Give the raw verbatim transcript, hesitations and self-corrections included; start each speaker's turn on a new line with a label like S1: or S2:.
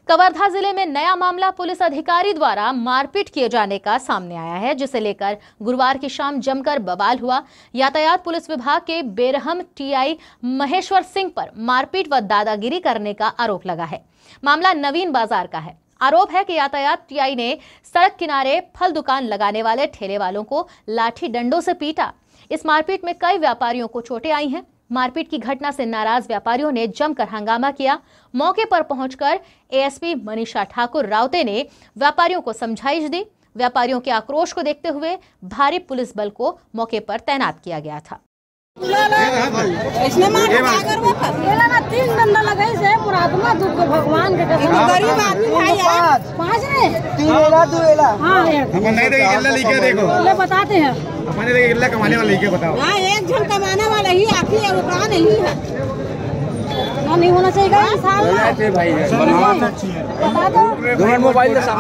S1: कवर्धा जिले में नया मामला पुलिस अधिकारी द्वारा मारपीट किए जाने का सामने आया है, जिसे लेकर गुरुवार की शाम जमकर बवाल हुआ। यातायात पुलिस विभाग के बेरहम टीआई महेश्वर सिंह पर मारपीट व दादागिरी करने का आरोप लगा है। मामला नवीन बाजार का है। आरोप है कि यातायात टीआई ने सड़क किनारे फल दुकान लगाने वाले ठेले वालों को लाठी डंडों से पीटा। इस मारपीट में कई व्यापारियों को चोटें आई हैं। मारपीट की घटना से नाराज व्यापारियों ने जमकर हंगामा किया। मौके पर पहुंचकर एएसपी मनीषा ठाकुर रावते ने व्यापारियों को समझाइश दी। व्यापारियों के आक्रोश को देखते हुए भारी पुलिस बल को मौके पर तैनात किया गया था।
S2: इसने मार ना तीन डंडा लगे से पुरात्मा दुख भगवान के कसम गरीब आदमी भाई है पांच ने तीन एला दो एला हां हम नहीं देखे गिल्ला लेके देखो ले बताते हैं अपने देखे गिल्ला कमाने वाला लेके बताओ। हां एक जन कमाने वाला ही आखिर है, वो कहां नहीं है ना नहीं होना चाहिए इंसान भाई है बता दो मोबाइल